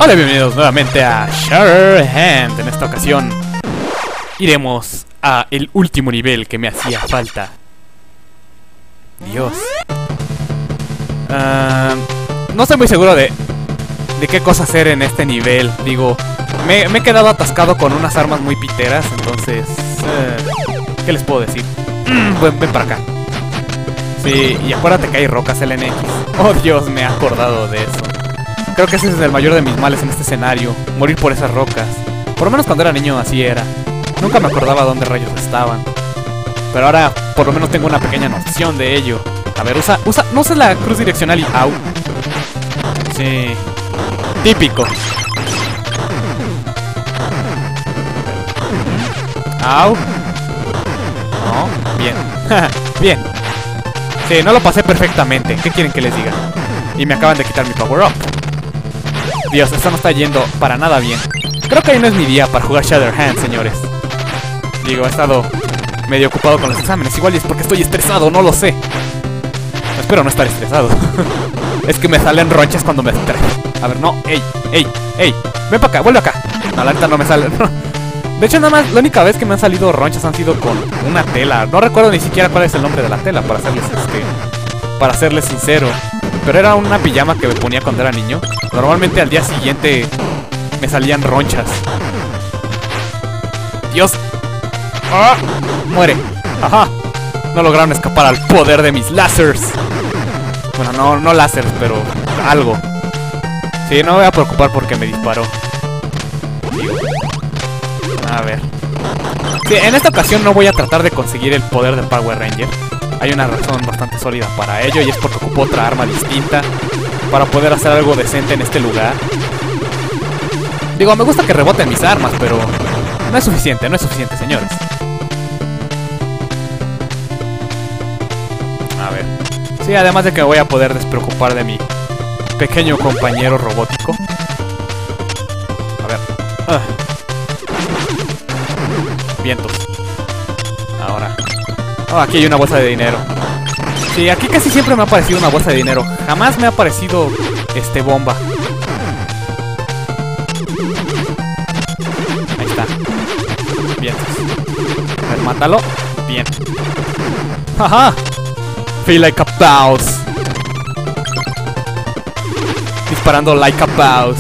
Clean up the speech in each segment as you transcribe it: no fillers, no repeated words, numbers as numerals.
Hola, bienvenidos nuevamente a Shattered Hand. En esta ocasión iremos a el último nivel que me hacía falta. Dios. No estoy muy seguro de qué cosa hacer en este nivel. Digo, me he quedado atascado con unas armas muy piteras. Entonces, ¿qué les puedo decir? Ven para acá. Sí, y acuérdate que hay rocas LNX. Oh Dios, me he acordado de eso. Creo que ese es el mayor de mis males en este escenario, morir por esas rocas. Por lo menos cuando era niño así era. Nunca me acordaba dónde rayos estaban. Pero ahora por lo menos tengo una pequeña noción de ello. A ver, no uses la cruz direccional y au. Sí. Típico. Au. No, bien. Bien. Sí, no lo pasé perfectamente. ¿Qué quieren que les diga? Y me acaban de quitar mi power up. Dios, esto no está yendo para nada bien. Creo que hoy no es mi día para jugar Shattered Hand, señores. Digo, he estado medio ocupado con los exámenes. Igual es porque estoy estresado, no lo sé. Espero no estar estresado. Es que me salen ronchas cuando me estreso. A ver, no, ey. Ven para acá, vuelve acá. No, la neta no me sale. De hecho, nada más, la única vez que me han salido ronchas han sido con una tela. No recuerdo ni siquiera cuál es el nombre de la tela, para serles sincero. Pero era una pijama que me ponía cuando era niño. Normalmente al día siguiente me salían ronchas. Dios. ¡Ah! Muere. Ajá. No lograron escapar al poder de mis lásers. Bueno, no láseres, pero algo. Sí, no me voy a preocupar porque me disparó. A ver. Sí, en esta ocasión no voy a tratar de conseguir el poder del Power Ranger. Hay una razón bastante sólida para ello, y es porque ocupo otra arma distinta para poder hacer algo decente en este lugar. Digo, me gusta que reboten mis armas, pero no es suficiente, señores. A ver. Sí, además de que me voy a poder despreocupar de mi pequeño compañero robótico. A ver. Vientos. Ahora. Oh, aquí hay una bolsa de dinero. Sí, aquí casi siempre me ha aparecido una bolsa de dinero. Jamás me ha aparecido bomba. Ahí está. Bien. A ver, mátalo. Bien. ¡Jaja! Feel like a boss. Disparando like a boss.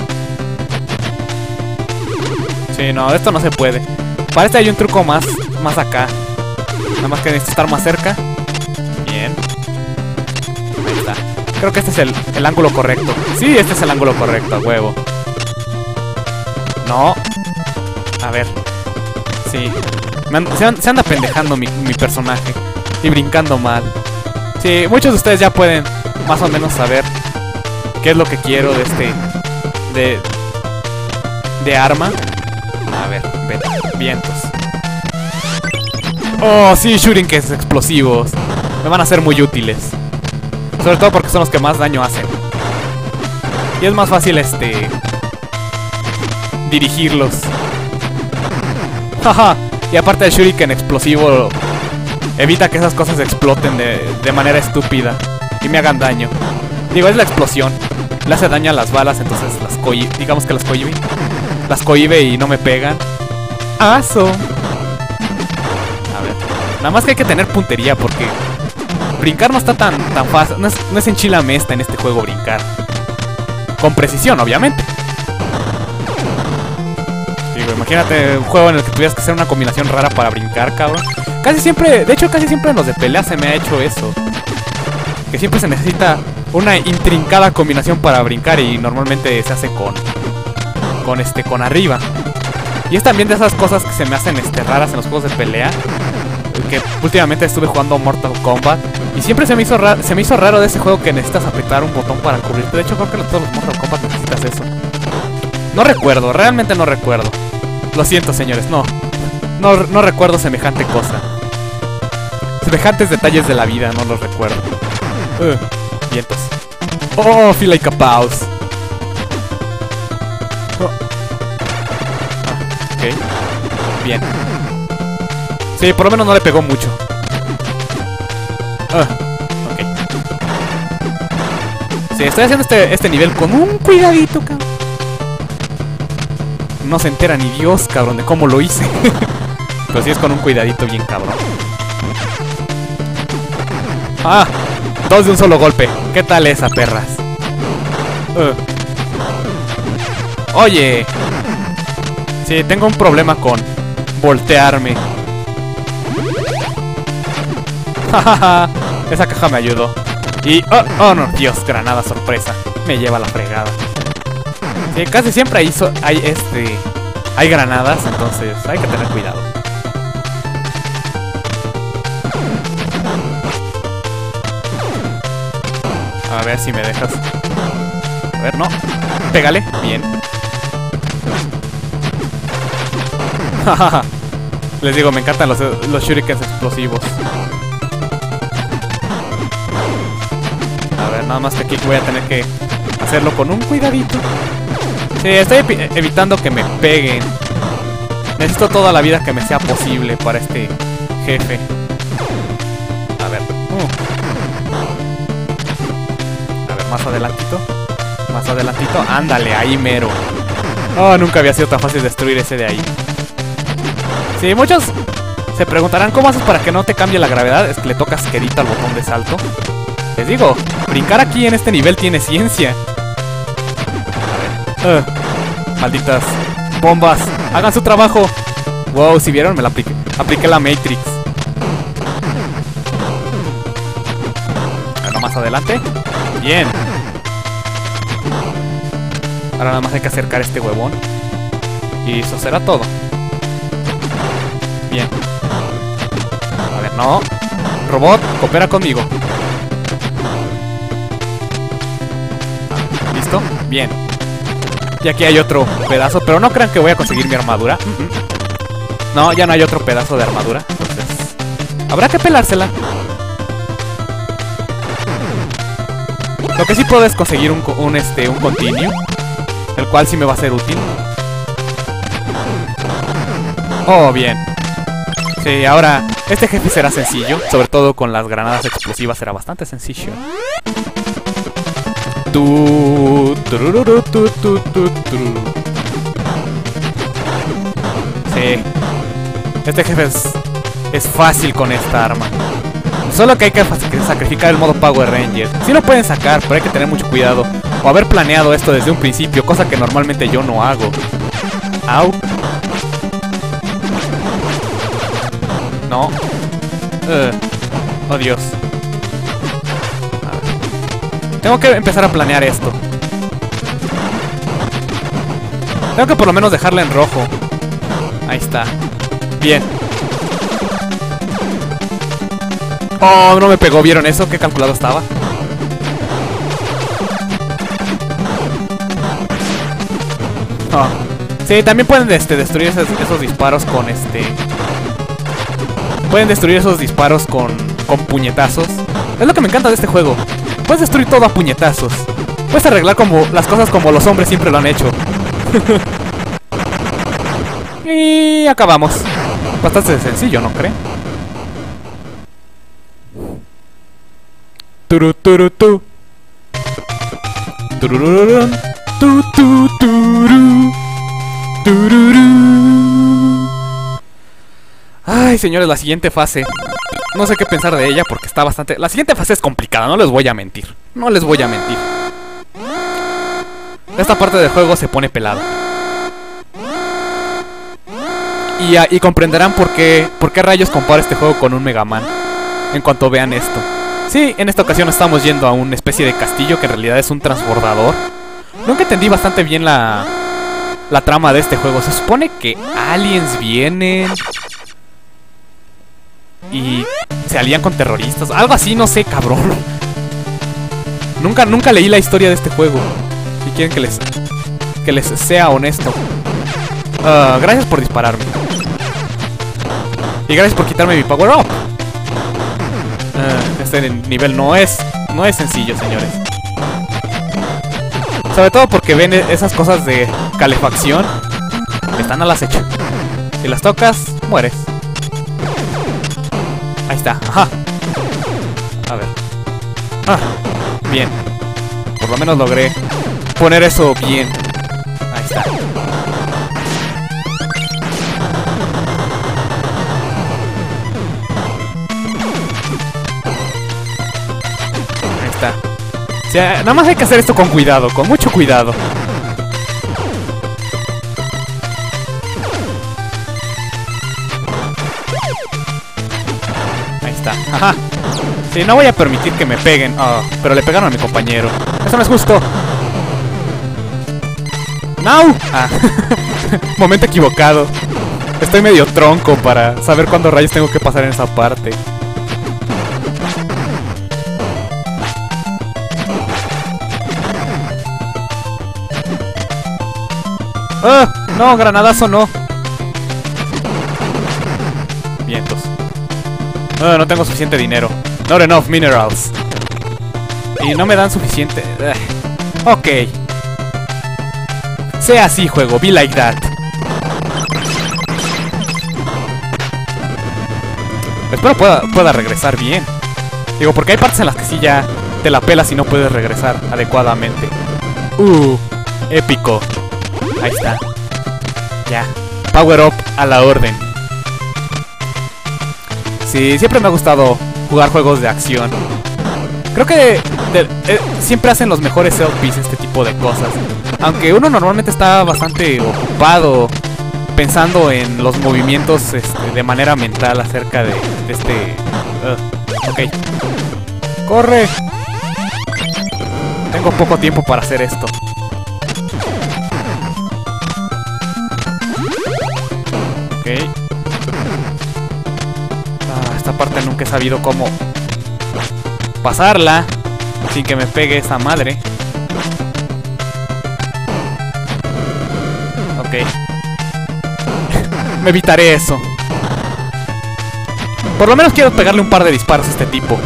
Sí, no, esto no se puede. Parece que hay un truco más acá. Nada más que necesito estar más cerca. Bien. Ahí está. Creo que este es el ángulo correcto. Sí, este es el ángulo correcto, a huevo. No. A ver. Sí. Se anda pendejando mi personaje. Y brincando mal. Sí, muchos de ustedes ya pueden más o menos saber qué es lo que quiero de de arma. A ver, vientos. Oh, sí, shurikens explosivos. Me van a ser muy útiles. Sobre todo porque son los que más daño hacen. Y es más fácil, dirigirlos. Jaja. Y aparte del shuriken explosivo, evita que esas cosas exploten de manera estúpida y me hagan daño. Digo, es la explosión. Le hace daño a las balas, entonces digamos que las cohibe. Las cohibe y no me pegan. ¡Aso! Nada más que hay que tener puntería porque brincar no está tan fácil. No es enchilamesta en este juego brincar. Con precisión, obviamente. Digo, imagínate un juego en el que tuvieras que hacer una combinación rara para brincar, cabrón. Casi siempre en los de pelea se me ha hecho eso. Que siempre se necesita una intrincada combinación para brincar y normalmente se hace con arriba. Y es también de esas cosas que se me hacen raras en los juegos de pelea. Que últimamente estuve jugando Mortal Kombat y siempre se me hizo raro de ese juego que necesitas apretar un botón para cubrirte. De hecho, creo que todos los Mortal Kombat necesitas eso. No recuerdo, realmente no recuerdo. Lo siento, señores, no recuerdo semejante cosa. Semejantes detalles de la vida, no los recuerdo. Vientos. Oh, feel like a boss. Ok. Bien. Sí, por lo menos no le pegó mucho. Ok. Sí, estoy haciendo este nivel con un cuidadito, cabrón. no se entera ni Dios, cabrón, de cómo lo hice. Pero sí es con un cuidadito bien cabrón. ¡Ah! 2 de un solo golpe. ¿Qué tal esa, perras? Oye. Sí, tengo un problema con voltearme. Esa caja me ayudó. Y... oh no, Dios, granada sorpresa. Me lleva la fregada. Sí, casi siempre hay granadas, entonces hay que tener cuidado. A ver si me dejas. A ver, no. Pégale. Bien. Les digo, me encantan los shurikens explosivos. A ver, nada más que aquí voy a tener que hacerlo con un cuidadito. Sí, estoy evitando que me peguen. Necesito toda la vida que me sea posible para este jefe. A ver. A ver, más adelantito. Más adelantito. Ándale, ahí mero. Oh, nunca había sido tan fácil destruir ese de ahí. Sí, muchos se preguntarán cómo haces para que no te cambie la gravedad. Es que le tocas quedito al botón de salto. Les digo, brincar aquí en este nivel tiene ciencia. A ver. Malditas bombas, hagan su trabajo. Wow, si vieron, me la apliqué la Matrix. Bueno, más adelante. Bien. Ahora nada más hay que acercar este huevón. Y eso será todo. Bien. A ver, no. Robot, coopera conmigo. ¿Listo? Bien. Y aquí hay otro pedazo, pero no crean que voy a conseguir mi armadura. No, ya no hay otro pedazo de armadura. Entonces, habrá que pelársela. Lo que sí puedo es conseguir un continue, el cual sí me va a ser útil. Oh, bien. Sí, ahora este jefe será sencillo. Sobre todo con las granadas explosivas será bastante sencillo. Sí. Este jefe es fácil con esta arma. Solo que hay que sacrificar el modo Power Ranger. Sí lo pueden sacar, pero hay que tener mucho cuidado. O haber planeado esto desde un principio, cosa que normalmente yo no hago. Au. No. Oh, Dios. Tengo que empezar a planear esto. Tengo que por lo menos dejarla en rojo. Ahí está. Bien. Oh, no me pegó. ¿Vieron eso? Qué calculado estaba. Oh. Sí, también pueden destruir esos disparos con Pueden destruir esos disparos con puñetazos. Es lo que me encanta de este juego. Puedes destruir todo a puñetazos. Puedes arreglar las cosas como los hombres siempre lo han hecho. Y acabamos. Bastante sencillo, ¿no creen? Turu turu tu. Turururun. Tu tu turu. Tururú. Ay, señores, la siguiente fase. No sé qué pensar de ella porque está bastante... La siguiente fase es complicada, no les voy a mentir. No les voy a mentir. Esta parte del juego se pone pelada. Y comprenderán por qué rayos comparo este juego con un Mega Man en cuanto vean esto. Sí, en esta ocasión estamos yendo a una especie de castillo que en realidad es un transbordador. Nunca entendí bastante bien la trama de este juego. Se supone que aliens vienen y se alían con terroristas. Algo así, no sé, cabrón. Nunca leí la historia de este juego. Si quieren que les sea honesto. Gracias por dispararme. Y gracias por quitarme mi power up. Este nivel no es sencillo, señores. Sobre todo porque ven esas cosas de calefacción. Están al acecho. Si las tocas, mueres. Ahí está, ajá. A ver. Bien. Por lo menos logré poner eso bien. Ahí está. sea, nada más hay que hacer esto con cuidado, con mucho cuidado. Ahí está, ajá. Sí, no voy a permitir que me peguen. Oh, pero le pegaron a mi compañero. Eso no es justo. ¡No! Ah, momento equivocado. Estoy medio tronco para saber cuándo rayos tengo que pasar en esa parte. ¡Ah! No, granadazo no. Vientos. No tengo suficiente dinero. Not enough minerals. Y no me dan suficiente. Ok. Sea así, juego. Be like that. Espero pueda regresar bien. Digo, porque hay partes en las que sí ya te la pelas y no puedes regresar adecuadamente. Épico. Ahí está. Ya. Power up a la orden. Sí, siempre me ha gustado jugar juegos de acción. Creo que siempre hacen los mejores LPs este tipo de cosas. Aunque uno normalmente está bastante ocupado pensando en los movimientos de manera mental acerca de este... ok. ¡Corre! Tengo poco tiempo para hacer esto. Ok. Esta parte nunca he sabido cómo pasarla sin que me pegue esa madre. Ok. Me evitaré eso. Por lo menos quiero pegarle un par de disparos a este tipo.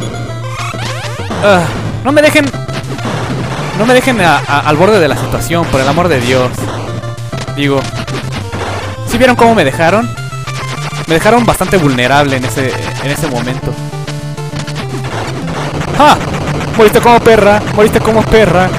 No me dejen... No me dejen al borde de la situación, por el amor de Dios. Digo... ¿Sí vieron cómo me dejaron? Me dejaron bastante vulnerable en ese momento. ¡Ja! Moriste como perra, moriste como perra.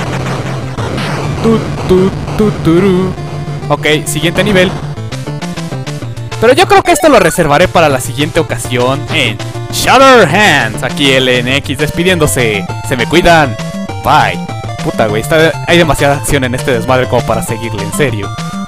Ok, siguiente nivel. Pero yo creo que esto lo reservaré para la siguiente ocasión en Shatterhands. Aquí el NX despidiéndose. Se me cuidan. Bye. Puta, güey, hay demasiada acción en este desmadre como para seguirle, en serio.